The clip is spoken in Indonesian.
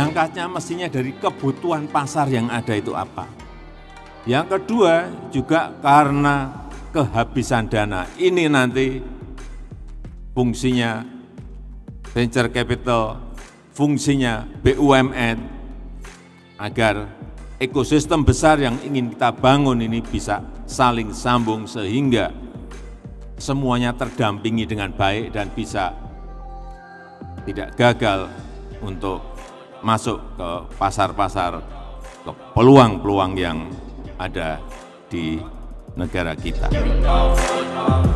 berangkatnya mestinya dari kebutuhan pasar yang ada itu apa. Yang kedua juga karena kehabisan dana. Ini nanti fungsinya venture capital, fungsinya BUMN, agar ekosistem besar yang ingin kita bangun ini bisa saling sambung sehingga semuanya terdampingi dengan baik dan bisa tidak gagal untuk masuk ke pasar-pasar, ke peluang-peluang yang ada di negara kita.